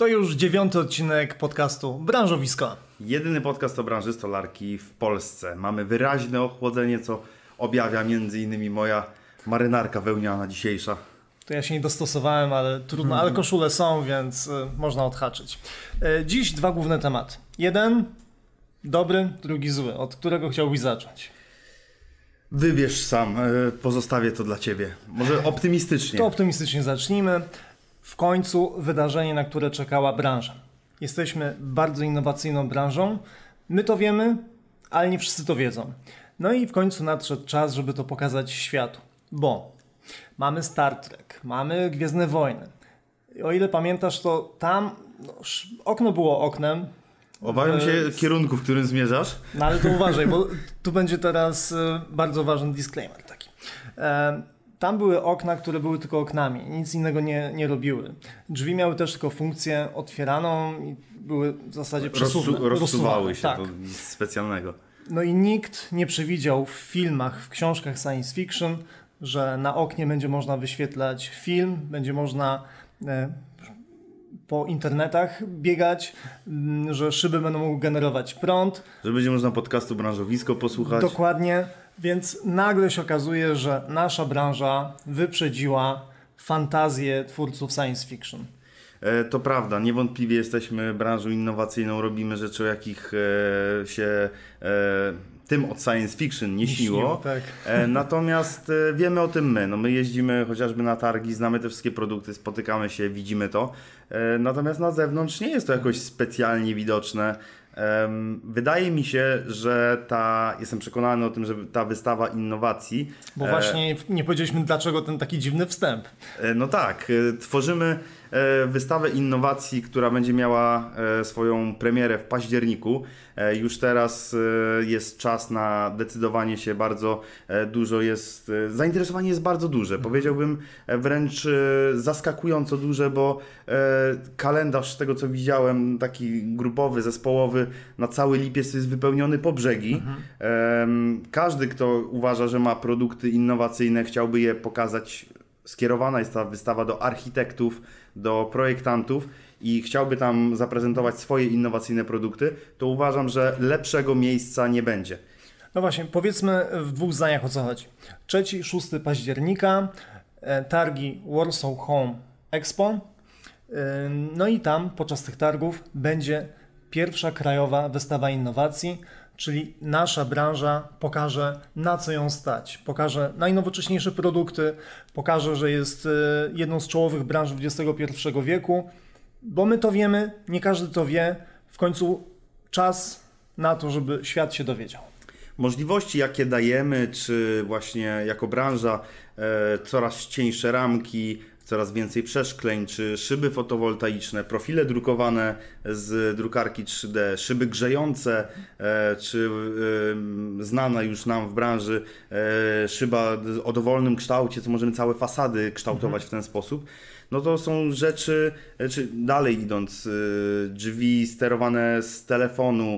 To już 9. odcinek podcastu Branżowisko. Jedyny podcast o branży stolarki w Polsce. Mamy wyraźne ochłodzenie, co objawia m.in. moja marynarka wełniana dzisiejsza. To ja się nie dostosowałem, ale trudno, ale koszule są, więc można odhaczyć. Dziś dwa główne tematy. Jeden dobry, drugi zły. Od którego chciałbyś zacząć? Wybierz sam, pozostawię to dla Ciebie. Może optymistycznie. To optymistycznie zacznijmy. W końcu wydarzenie, na które czekała branża. Jesteśmy bardzo innowacyjną branżą. My to wiemy, ale nie wszyscy to wiedzą. No i w końcu nadszedł czas, żeby to pokazać światu. Bo mamy Star Trek, mamy Gwiezdne Wojny. O ile pamiętasz, to tam okno było oknem. Obawiam się kierunku, w którym zmierzasz. No ale to uważaj, bo tu będzie teraz bardzo ważny disclaimer taki. Tam były okna, które były tylko oknami, nic innego nie robiły. Drzwi miały też tylko funkcję otwieraną i były w zasadzie rozsuwały się, tak. To nic specjalnego. No i nikt nie przewidział w filmach, w książkach science fiction, że na oknie będzie można wyświetlać film, będzie można po internetach biegać, że szyby będą mogły generować prąd. Że będzie można podcastu Branżowisko posłuchać. Dokładnie, więc nagle się okazuje, że nasza branża wyprzedziła fantazję twórców science fiction. To prawda, niewątpliwie jesteśmy branżą innowacyjną, robimy rzeczy, o jakich się tym od science fiction nie śniło. Tak. Natomiast wiemy o tym my. No my jeździmy chociażby na targi, znamy te wszystkie produkty, spotykamy się, widzimy to. Natomiast na zewnątrz nie jest to jakoś specjalnie widoczne. Wydaje mi się, że jestem przekonany o tym, że ta wystawa innowacji... Bo właśnie nie powiedzieliśmy, dlaczego ten taki dziwny wstęp. No tak, tworzymy wystawę innowacji, która będzie miała swoją premierę w październiku. Już teraz jest czas na decydowanie się, bardzo dużo jest, zainteresowanie jest bardzo duże, powiedziałbym wręcz zaskakująco duże, bo kalendarz z tego co widziałem, taki grupowy, zespołowy, na cały lipiec jest wypełniony po brzegi. Każdy, kto uważa, że ma produkty innowacyjne, chciałby je pokazać. Skierowana jest ta wystawa do architektów, do projektantów i chciałby tam zaprezentować swoje innowacyjne produkty, to uważam, że lepszego miejsca nie będzie. No właśnie, powiedzmy w dwóch zdaniach o co chodzi. 3-6 października, targi Warsaw Home Expo. No i tam podczas tych targów będzie pierwsza krajowa wystawa innowacji, czyli nasza branża pokaże, na co ją stać. Pokaże najnowocześniejsze produkty, pokaże, że jest jedną z czołowych branż XXI wieku, bo my to wiemy, nie każdy to wie. W końcu czas na to, żeby świat się dowiedział. Możliwości, jakie dajemy, czy właśnie jako branża coraz cieńsze ramki, coraz więcej przeszkleń, czy szyby fotowoltaiczne, profile drukowane z drukarki 3D, szyby grzejące, czy znana już nam w branży szyba o dowolnym kształcie, co możemy całe fasady kształtować w ten sposób. No to są rzeczy, czy dalej idąc, drzwi sterowane z telefonu,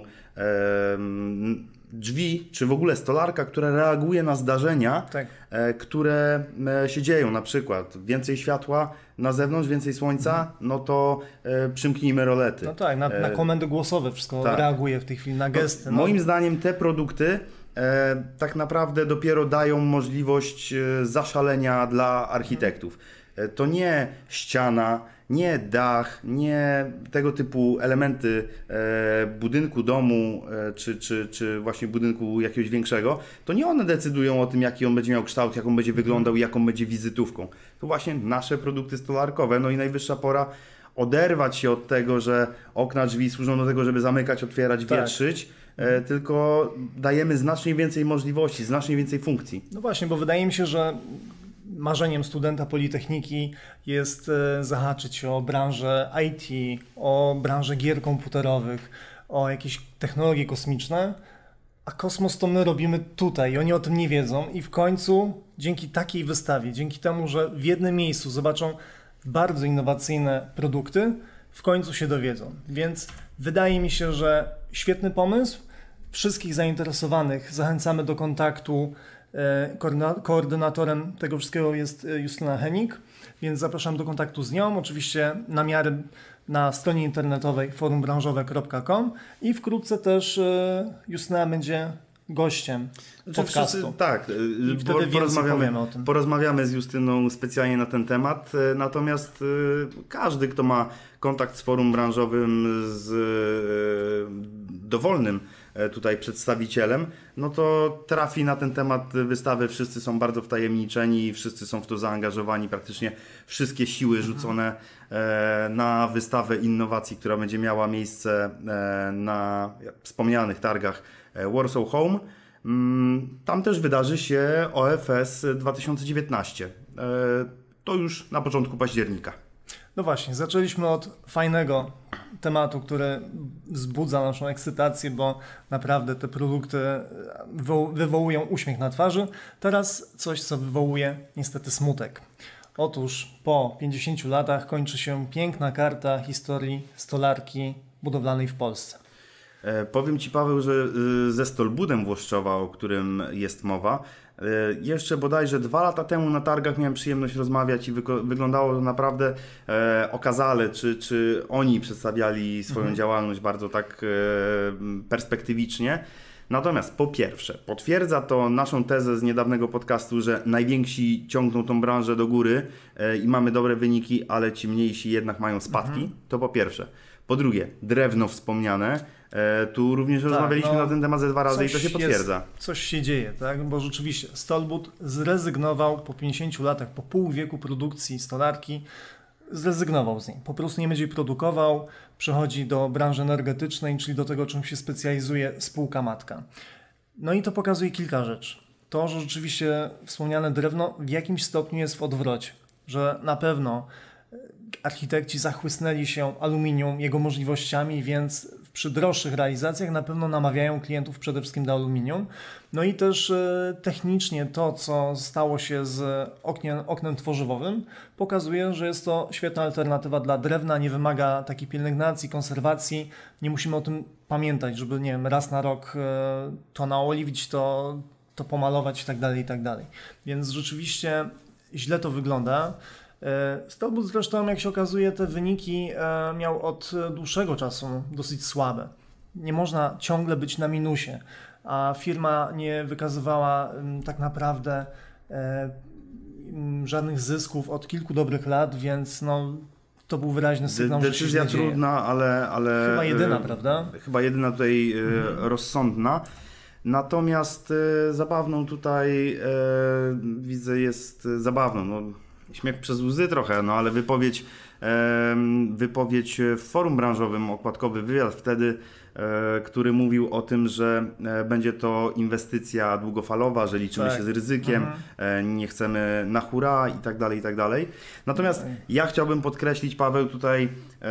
drzwi, czy w ogóle stolarka, która reaguje na zdarzenia, tak, które się dzieją, na przykład więcej światła na zewnątrz, więcej słońca, no to przymknijmy rolety. No tak, na komendy głosowe wszystko tak reaguje w tej chwili, na gesty. No. Moim zdaniem te produkty tak naprawdę dopiero dają możliwość zaszalenia dla architektów. To nie ściana, nie dach, nie tego typu elementy budynku, domu czy właśnie budynku jakiegoś większego, to nie one decydują o tym, jaki on będzie miał kształt, jak on będzie wyglądał i jaką będzie wizytówką. To właśnie nasze produkty stolarkowe. No i najwyższa pora oderwać się od tego, że okna, drzwi służą do tego, żeby zamykać, otwierać, wietrzyć, tylko dajemy znacznie więcej możliwości, znacznie więcej funkcji. No właśnie, bo wydaje mi się, że marzeniem studenta Politechniki jest zahaczyć się o branżę IT, o branżę gier komputerowych, o jakieś technologie kosmiczne, a kosmos to my robimy tutaj i oni o tym nie wiedzą i w końcu dzięki takiej wystawie, dzięki temu, że w jednym miejscu zobaczą bardzo innowacyjne produkty, w końcu się dowiedzą. Więc wydaje mi się, że świetny pomysł. Wszystkich zainteresowanych zachęcamy do kontaktu. Koordynatorem tego wszystkiego jest Justyna Henik, więc zapraszam do kontaktu z nią. Oczywiście na miarę na stronie internetowej forumbranżowe.com i wkrótce też Justyna będzie gościem podcastu. Tak, i wtedy powiemy o tym. Porozmawiamy z Justyną specjalnie na ten temat, natomiast każdy, kto ma kontakt z forum branżowym, z dowolnym tutaj przedstawicielem, no to trafi na ten temat wystawy. Wszyscy są bardzo wtajemniczeni, wszyscy są w to zaangażowani, praktycznie wszystkie siły rzucone na wystawę innowacji, która będzie miała miejsce na wspomnianych targach Warsaw Home. Tam też wydarzy się OFS 2019. To już na początku października. No właśnie, zaczęliśmy od fajnego tematu, który wzbudza naszą ekscytację, bo naprawdę te produkty wywołują uśmiech na twarzy. Teraz coś, co wywołuje niestety smutek. Otóż po 50 latach kończy się piękna karta historii stolarki budowlanej w Polsce. Powiem Ci, Paweł, że ze Stolbudem Włoszczowa, o którym jest mowa, jeszcze bodajże 2 lata temu na targach miałem przyjemność rozmawiać i wyglądało to naprawdę okazale, czy oni przedstawiali swoją działalność bardzo tak perspektywicznie. Natomiast po pierwsze, potwierdza to naszą tezę z niedawnego podcastu, że najwięksi ciągną tą branżę do góry i mamy dobre wyniki, ale ci mniejsi jednak mają spadki. To po pierwsze. Po drugie, drewno wspomniane. Tu również rozmawialiśmy na ten temat ze 2 razy i to się potwierdza. Coś się dzieje, tak? Bo rzeczywiście Stolbud zrezygnował po 50 latach, po pół wieku produkcji stolarki, zrezygnował z niej. Po prostu nie będzie produkował, przechodzi do branży energetycznej, czyli do tego, czym się specjalizuje spółka matka. No i to pokazuje kilka rzeczy. To, że rzeczywiście wspomniane drewno w jakimś stopniu jest w odwrocie, że na pewno architekci zachłysnęli się aluminium, jego możliwościami, więc przy droższych realizacjach na pewno namawiają klientów przede wszystkim do aluminium. No i też technicznie to, co stało się z oknem tworzywowym, pokazuje, że jest to świetna alternatywa dla drewna, nie wymaga takiej pielęgnacji, konserwacji. Nie musimy o tym pamiętać, żeby nie wiem, raz na rok to naoliwić, to pomalować itd., itd. Więc rzeczywiście źle to wygląda. Stolbud zresztą, jak się okazuje, te wyniki miał od dłuższego czasu dosyć słabe. Nie można ciągle być na minusie, a firma nie wykazywała tak naprawdę żadnych zysków od kilku dobrych lat, więc no, to był wyraźny sygnał, że się decyzja trudna, ale chyba jedyna, prawda? Chyba jedyna tutaj rozsądna. Natomiast zabawną tutaj widzę jest zabawną. No, śmiech przez łzy trochę, no ale wypowiedź w forum branżowym, okładkowy wywiad wtedy, który mówił o tym, że będzie to inwestycja długofalowa, że liczymy się z ryzykiem, nie chcemy na hura i tak dalej, i tak dalej. Natomiast ja chciałbym podkreślić, Paweł, tutaj,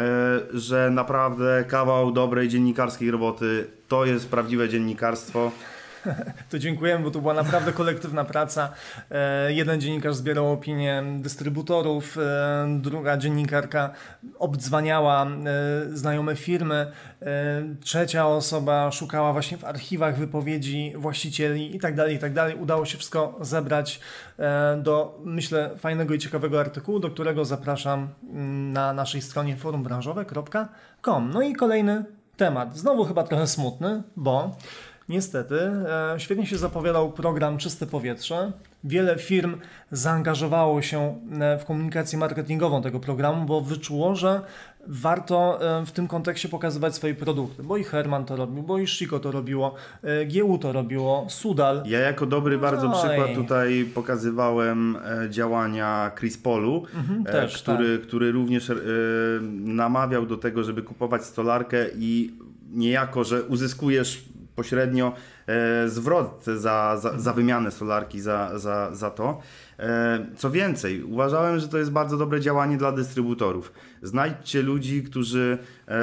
że naprawdę kawał dobrej dziennikarskiej roboty to jest prawdziwe dziennikarstwo. To dziękujemy, bo to była naprawdę kolektywna praca. Jeden dziennikarz zbierał opinie dystrybutorów, druga dziennikarka obdzwaniała znajome firmy, trzecia osoba szukała właśnie w archiwach wypowiedzi właścicieli itd., itd. Udało się wszystko zebrać do, myślę, fajnego i ciekawego artykułu, do którego zapraszam na naszej stronie forumbranżowe.com. No i kolejny temat, znowu chyba trochę smutny, bo niestety świetnie się zapowiadał program Czyste Powietrze. Wiele firm zaangażowało się w komunikację marketingową tego programu, bo wyczuło, że warto w tym kontekście pokazywać swoje produkty. Bo i Herman to robił, bo i Shiko to robiło, GU to robiło, Sudal. Ja jako dobry bardzo przykład tutaj pokazywałem działania Chris Paulu, który również namawiał do tego, żeby kupować stolarkę i niejako, że uzyskujesz pośrednio zwrot za wymianę solarki, za to. Co więcej, uważałem, że to jest bardzo dobre działanie dla dystrybutorów. Znajdźcie ludzi, którzy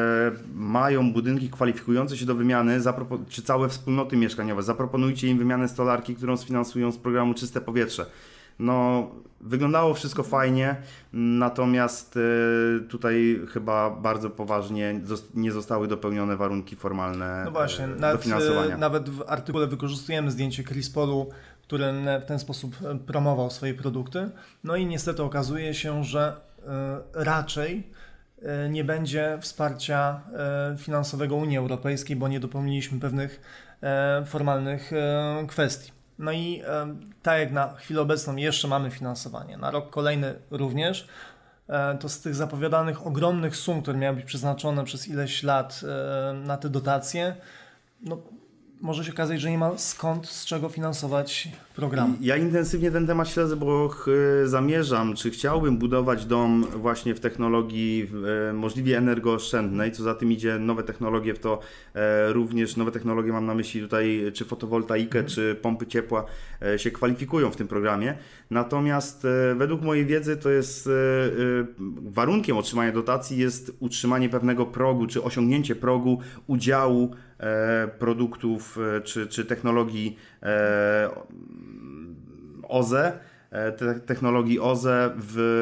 mają budynki kwalifikujące się do wymiany, czy całe wspólnoty mieszkaniowe. Zaproponujcie im wymianę stolarki, którą sfinansują z programu Czyste Powietrze. No, wyglądało wszystko fajnie, natomiast tutaj chyba bardzo poważnie nie zostały dopełnione warunki formalne dofinansowania. Nawet w artykule wykorzystujemy zdjęcie Chris Paulu, który w ten sposób promował swoje produkty. No i niestety okazuje się, że raczej nie będzie wsparcia finansowego Unii Europejskiej, bo nie dopełniliśmy pewnych formalnych kwestii. No i tak jak na chwilę obecną jeszcze mamy finansowanie, na rok kolejny również, to z tych zapowiadanych ogromnych sum, które miały być przeznaczone przez ileś lat na te dotacje, no, może się okazać, że nie ma skąd, z czego finansować programu. Ja intensywnie ten temat śledzę, bo zamierzam, czy chciałbym budować dom właśnie w technologii możliwie energooszczędnej, co za tym idzie nowe technologie, w to również nowe technologie, mam na myśli tutaj czy fotowoltaikę, czy pompy ciepła się kwalifikują w tym programie. Natomiast według mojej wiedzy to jest warunkiem otrzymania dotacji jest utrzymanie pewnego progu, czy osiągnięcie progu udziału produktów czy technologii OZE, technologii OZE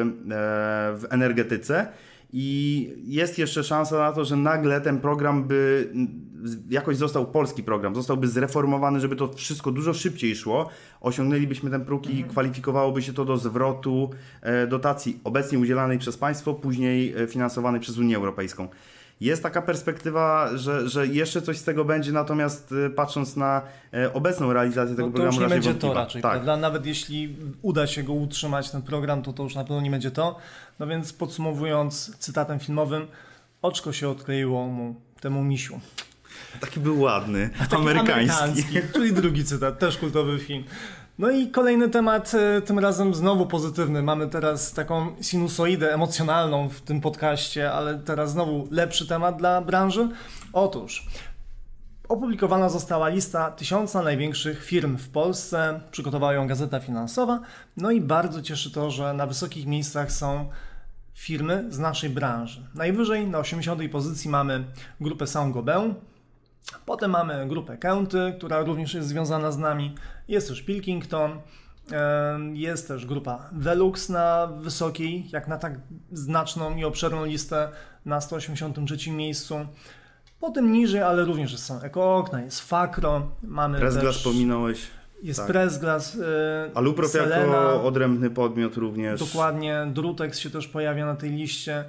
w energetyce i jest jeszcze szansa na to, że nagle ten program by jakoś został, polski program, zostałby zreformowany, żeby to wszystko dużo szybciej szło, osiągnęlibyśmy ten próg i kwalifikowałoby się to do zwrotu dotacji obecnie udzielanej przez państwo, później finansowanej przez Unię Europejską. Jest taka perspektywa, że jeszcze coś z tego będzie, natomiast patrząc na obecną realizację tego programu, to już nie będzie to raczej, tak. Prawda? Nawet jeśli uda się go utrzymać, ten program, to już na pewno nie będzie to. No więc podsumowując cytatem filmowym, oczko się odkleiło mu, temu misiu. Taki był ładny, amerykański. Czyli drugi cytat, też kultowy film. No i kolejny temat, tym razem znowu pozytywny. Mamy teraz taką sinusoidę emocjonalną w tym podcaście, ale teraz znowu lepszy temat dla branży. Otóż opublikowana została lista 1000 największych firm w Polsce. Przygotowała ją Gazeta Finansowa. No i bardzo cieszy to, że na wysokich miejscach są firmy z naszej branży. Najwyżej na 80. pozycji mamy grupę Saint-Gobain. Potem mamy grupę County, która również jest związana z nami. Jest też Pilkington, jest też grupa Velux na wysokiej, jak na tak znaczną i obszerną listę na 183 miejscu. Potem niżej, ale również są Eko-Okna, jest Fakro, mamy Pressglass też... pominąłeś. Jest tak. Pressglass, Aluprof jako odrębny podmiot również. Dokładnie, Drutex się też pojawia na tej liście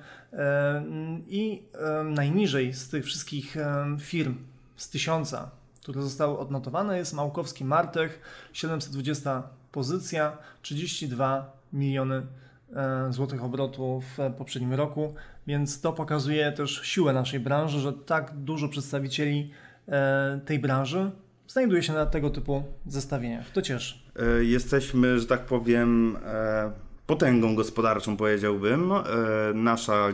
i najniżej z tych wszystkich firm z 1000, które zostały odnotowane, jest Małkowski Martech, 720 pozycja, 32 miliony złotych obrotu w poprzednim roku, więc to pokazuje też siłę naszej branży, że tak dużo przedstawicieli tej branży znajduje się na tego typu zestawieniach. To cieszy. Jesteśmy, że tak powiem, potęgą gospodarczą, powiedziałbym. Nasza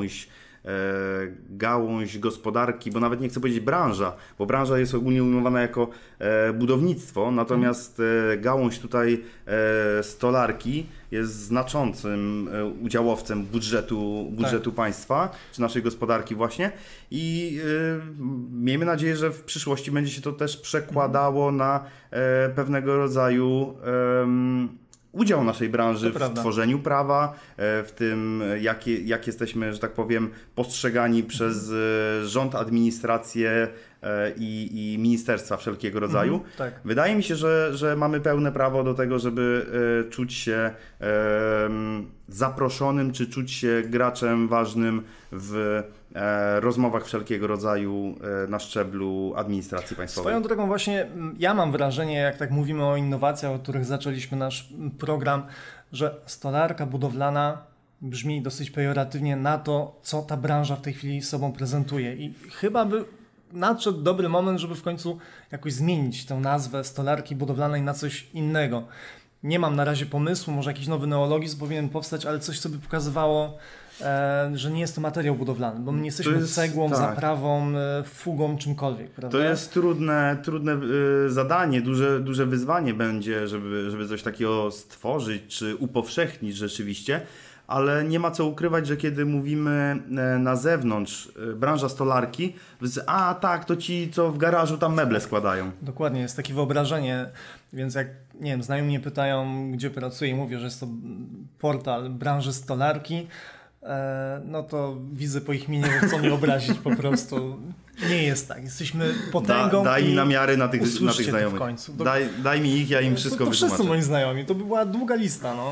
gałąź gospodarki, bo nawet nie chcę powiedzieć branża, bo branża jest ogólnie ujmowana jako budownictwo, natomiast gałąź tutaj stolarki jest znaczącym udziałowcem budżetu państwa, czy naszej gospodarki właśnie i miejmy nadzieję, że w przyszłości będzie się to też przekładało na pewnego rodzaju udział naszej branży w tworzeniu prawa, w tym jak jesteśmy, że tak powiem, postrzegani przez rząd, administrację i ministerstwa wszelkiego rodzaju. Tak. Wydaje mi się, że mamy pełne prawo do tego, żeby czuć się zaproszonym, czy czuć się graczem ważnym w rozmowach wszelkiego rodzaju na szczeblu administracji państwowej. Swoją drogą właśnie ja mam wrażenie, jak tak mówimy o innowacjach, od których zaczęliśmy nasz program, że stolarka budowlana brzmi dosyć pejoratywnie na to, co ta branża w tej chwili sobą prezentuje i chyba by nadszedł dobry moment, żeby w końcu jakoś zmienić tę nazwę stolarki budowlanej na coś innego. Nie mam na razie pomysłu, może jakiś nowy neologizm powinien powstać, ale coś, co by pokazywało, że nie jest to materiał budowlany, bo my nie jesteśmy cegłą, zaprawą, fugą, czymkolwiek. Prawda? To jest trudne zadanie, duże wyzwanie będzie, żeby coś takiego stworzyć, czy upowszechnić rzeczywiście, ale nie ma co ukrywać, że kiedy mówimy na zewnątrz, branża stolarki, tak, to ci, co w garażu tam meble składają. Dokładnie, jest takie wyobrażenie, więc jak, nie wiem, znajomi mnie pytają, gdzie pracuję i mówię, że jest to portal branży stolarki, no to widzę po ich minie, że chcą mnie obrazić po prostu. Nie jest tak. Jesteśmy potęgą. Daj mi namiary na tych znajomych. W końcu. Daj mi ich, ja im wszystko to wytłumaczę. wszyscy moi znajomi. To by była długa lista. No.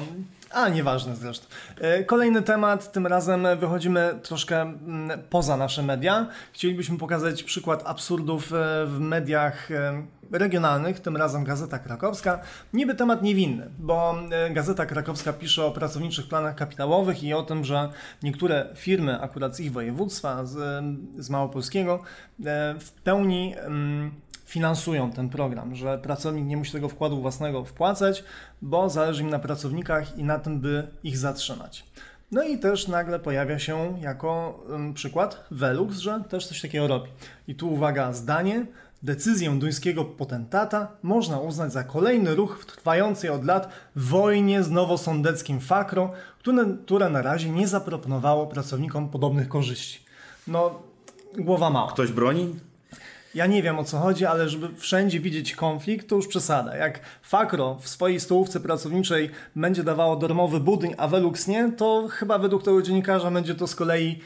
A, nieważne zresztą. Kolejny temat, tym razem wychodzimy troszkę poza nasze media. Chcielibyśmy pokazać przykład absurdów w mediach regionalnych, tym razem Gazeta Krakowska. Niby temat niewinny, bo Gazeta Krakowska pisze o pracowniczych planach kapitałowych i o tym, że niektóre firmy, akurat z ich województwa, z Małopolskiego, w pełni finansują ten program, że pracownik nie musi tego wkładu własnego wpłacać, bo zależy im na pracownikach i na tym, by ich zatrzymać. No i też nagle pojawia się jako przykład Velux, że też coś takiego robi. I tu uwaga, zdanie: decyzję duńskiego potentata można uznać za kolejny ruch w trwającej od lat wojnie z nowosądeckim Fakro, które na razie nie zaproponowało pracownikom podobnych korzyści. No, głowa mała. Ktoś broni? Ja nie wiem, o co chodzi, ale żeby wszędzie widzieć konflikt, to już przesada. Jak Fakro w swojej stołówce pracowniczej będzie dawało darmowy budyń, a Velux nie, to chyba według tego dziennikarza będzie to z kolei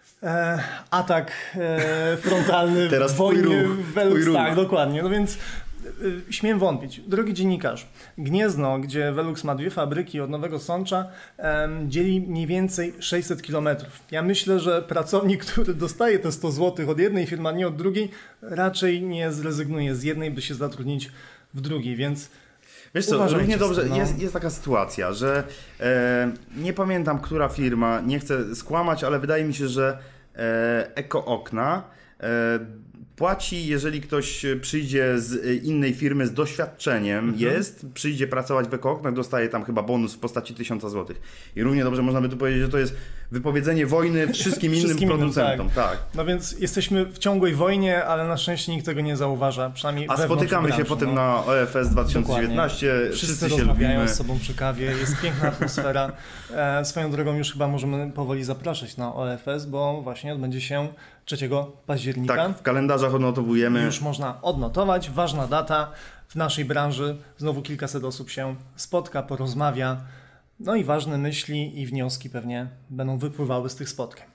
atak frontalny teraz w wojnie Velux. Tak, tak, dokładnie. No więc śmiem wątpić. Drogi dziennikarz, Gniezno, gdzie Velux ma 2 fabryki od Nowego Sącza, dzieli mniej więcej 600 km. Ja myślę, że pracownik, który dostaje te 100 zł od jednej firmy, a nie od drugiej, raczej nie zrezygnuje z jednej, by się zatrudnić w drugiej, więc wiesz co, równie dobrze, jest taka sytuacja, że nie pamiętam, która firma, nie chcę skłamać, ale wydaje mi się, że Eko Okna płaci, jeżeli ktoś przyjdzie z innej firmy z doświadczeniem, przyjdzie pracować w Eko Oknach, dostaje tam chyba bonus w postaci 1000 zł. I równie dobrze można by tu powiedzieć, że to jest wypowiedzenie wojny wszystkim innym producentom. Tak. No więc jesteśmy w ciągłej wojnie, ale na szczęście nikt tego nie zauważa, przynajmniej a spotykamy branży, się potem na OFS 2019, dokładnie. Wszyscy się rozmawiają lubimy. z sobą przy kawie, jest piękna atmosfera. Swoją drogą już chyba możemy powoli zapraszać na OFS, bo właśnie odbędzie się 3 października. Tak, w kalendarzach odnotowujemy. Już można odnotować, ważna data w naszej branży. Znowu kilkaset osób się spotka, porozmawia. No i ważne myśli i wnioski pewnie będą wypływały z tych spotkań.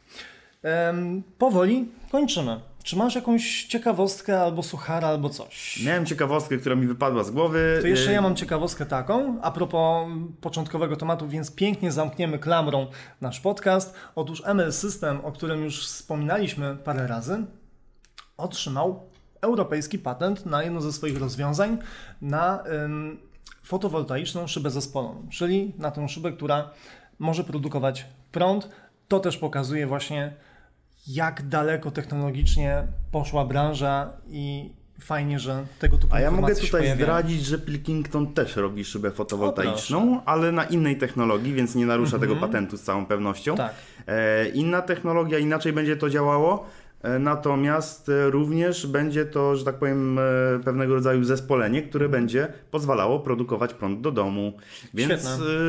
Powoli kończymy. Czy masz jakąś ciekawostkę albo suchara, albo coś? Miałem ciekawostkę, która mi wypadła z głowy. To jeszcze ja mam ciekawostkę taką, a propos początkowego tematu, więc pięknie zamkniemy klamrą nasz podcast. Otóż ML System, o którym już wspominaliśmy parę razy, otrzymał europejski patent na jedno ze swoich rozwiązań na fotowoltaiczną szybę zespoloną, czyli na tę szybę, która może produkować prąd. To też pokazuje właśnie, jak daleko technologicznie poszła branża i fajnie, że tego typu A ja mogę informacje się tutaj pojawiają. zdradzić, że Pilkington też robi szybę fotowoltaiczną, ale na innej technologii, więc nie narusza tego patentu z całą pewnością. Tak. Inna technologia, inaczej będzie to działało, natomiast również będzie to, że tak powiem, pewnego rodzaju zespolenie, które będzie pozwalało produkować prąd do domu. Więc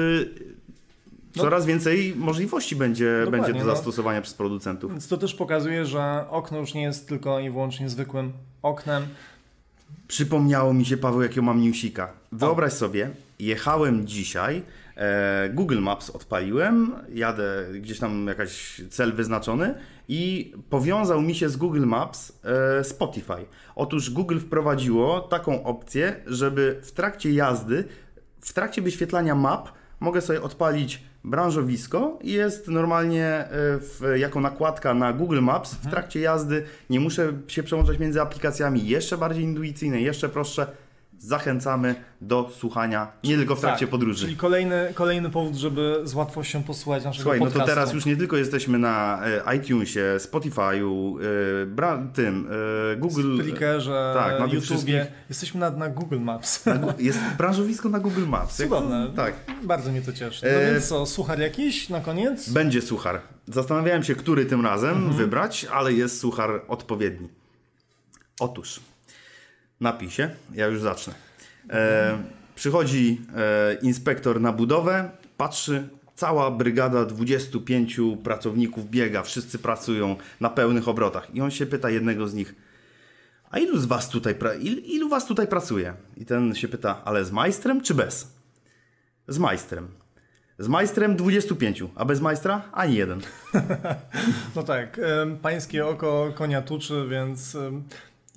coraz więcej możliwości będzie do zastosowania przez producentów. Więc to też pokazuje, że okno już nie jest tylko i wyłącznie zwykłym oknem. Przypomniało mi się, Paweł, jakiego mam newsika. Wyobraź sobie, jechałem dzisiaj, Google Maps odpaliłem, jadę gdzieś tam jakaś cel wyznaczony i powiązał mi się z Google Maps Spotify. Otóż Google wprowadziło taką opcję, żeby w trakcie jazdy, w trakcie wyświetlania map mogę sobie odpalić branżowisko i jest normalnie jako nakładka na Google Maps. W trakcie jazdy nie muszę się przełączać między aplikacjami, jeszcze bardziej intuicyjne, jeszcze prostsze. Zachęcamy do słuchania nie tylko w trakcie podróży. Czyli kolejny powód, żeby z łatwością posłuchać naszego podcastu. No to teraz już nie tylko jesteśmy na iTunesie, Spotify'u, Google... Spreakerze, tak, na YouTubie. Jesteśmy na Google Maps. Jest branżowisko na Google Maps. Cudowne. Tak. Bardzo mnie to cieszy. No więc co, suchar jakiś na koniec? Będzie suchar. Zastanawiałem się, który tym razem wybrać, ale jest suchar odpowiedni. Otóż... Napisie, ja już zacznę. Przychodzi inspektor na budowę, patrzy, cała brygada 25 pracowników biega, wszyscy pracują na pełnych obrotach. I on się pyta jednego z nich, a ilu was tutaj pracuje? I ten się pyta, ale z majstrem czy bez? Z majstrem. Z majstrem 25, a bez majstra ani jeden. No tak, pańskie oko konia tuczy, więc...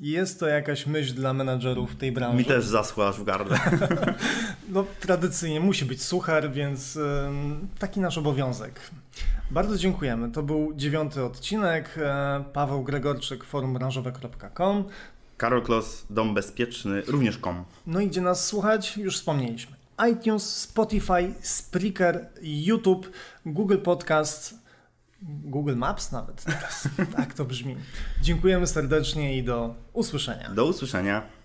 Jest to jakaś myśl dla menadżerów tej branży. Mi też zaschło aż w gardle. No, tradycyjnie musi być suchar, więc taki nasz obowiązek. Bardzo dziękujemy. To był 9. odcinek. Paweł Gregorczyk, forumbranżowe.com. Karol Klos, Dom Bezpieczny, również .com. No i gdzie nas słuchać? Już wspomnieliśmy. iTunes, Spotify, Spreaker, YouTube, Google Podcast, Google Maps nawet teraz. Tak to brzmi. Dziękujemy serdecznie i do usłyszenia. Do usłyszenia.